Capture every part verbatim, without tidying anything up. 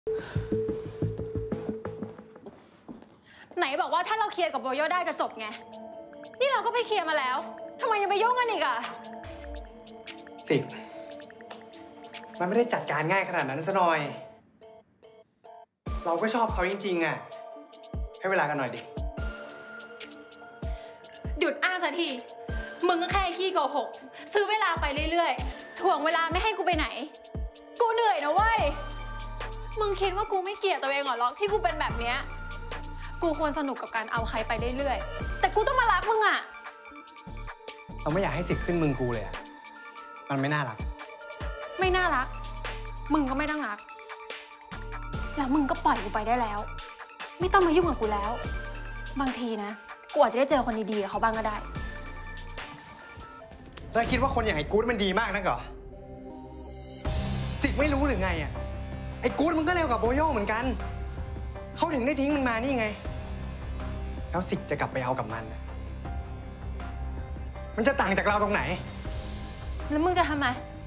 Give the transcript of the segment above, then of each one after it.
ไหนบอกว่าถ้าเราเคลียร์กับโบโยได้จะจบไงนี่เราก็ไปเคลียร์มาแล้วทำไมยังไปยุ่งกันอีกอะสิมันไม่ได้จัดการง่ายขนาดนั้นซะหน่อยเราก็ชอบเขาจริงๆอะให้เวลากันหน่อยดิหยุดอ้างสักทีมึงก็แค่ขี้โกหกซื้อเวลาไปเรื่อยๆถ่วงเวลาไม่ให้กูไปไหนกูเหนื่อยนะเว้ยมึงคิดว่ากูไม่เกลียดตัวเองเหรอล็อกที่กูเป็นแบบเนี้ยกูควรสนุกกับการเอาใครไปเรื่อยๆแต่กูต้องมารักมึงอะเราไม่อยากให้สิขึ้นมึงกูเลยอะมันไม่น่ารักไม่น่ารักมึงก็ไม่ต้องรักแล้วมึงก็ปล่อยกูไปได้แล้วไม่ต้องมายุ่งกับกูแล้วบางทีนะกูอาจจะได้เจอคนดีๆกับเขาบ้างก็ได้แล้วคิดว่าคนอย่างไอ้กู๊ดมันดีมากนักเหรอสิไม่รู้หรือไงอ่ะไอ้กู๊ดมันก็เร็วกับโบโย่เหมือนกันเขาถึงได้ทิ้งมันมานี่ไงแล้วสิจะกลับไปเอากับมันมันจะต่างจากเราตรงไหนแล้วมึงจะทำไม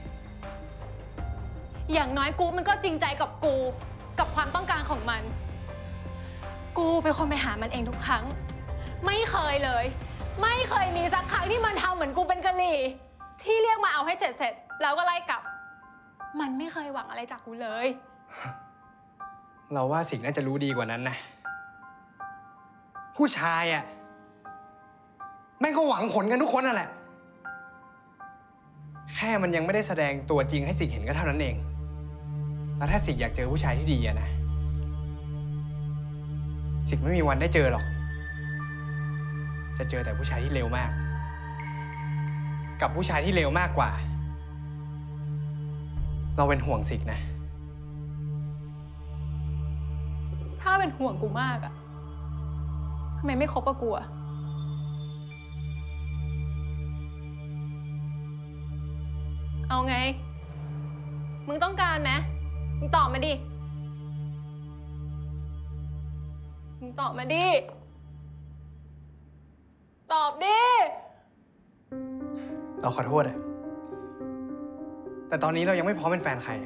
อย่างน้อยกูมันก็จริงใจกับกูกับความต้องการของมันกูเป็นคนไปหามันเองทุกครั้งไม่เคยเลยไม่เคยมีสักครั้งที่มันทำเหมือนกูเป็นกะหรี่ที่เรียกมาเอาให้เสร็จเสร็จแล้วก็ไล่กลับมันไม่เคยหวังอะไรจากกูเลยเราว่าสิงน่าจะรู้ดีกว่านั้นนะผู้ชายอ่ะแม่งก็หวังผลกันทุกคนนั่นแหละแค่มันยังไม่ได้แสดงตัวจริงให้สิงเห็นก็เท่านั้นเองแล้วถ้าสิงอยากเจอผู้ชายที่ดีอะนะสิงไม่มีวันได้เจอหรอกจะเจอแต่ผู้ชายที่เลวมากกับผู้ชายที่เลวมากกว่าเราเป็นห่วงสิงนะถ้าเป็นห่วงกูมากอะทำไมไม่คบกับกูอะเอาไงมึงต้องการไหมมึงตอบมาดิมึงตอบมาดิตอบดิเราขอโทษอะแต่ตอนนี้เรายังไม่พร้อมเป็นแฟนใคร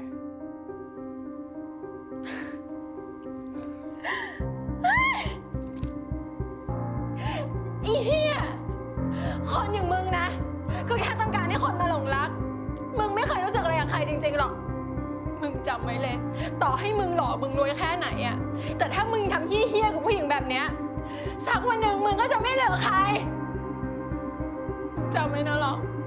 อีเหี้ยคนอย่างมึงนะก็แค่ต้องการให้คนมาหลงรักมึงไม่เคยรู้สึกอะไรกับใครจริงๆหรอกมึงจำไว้เลยต่อให้มึงหล่อมึงรวยแค่ไหนอะแต่ถ้ามึงทำเหี้ยๆกับผู้หญิงแบบเนี้ยสักวันหนึ่งมึงก็จะไม่เหลือใครจำไว้นะหรอ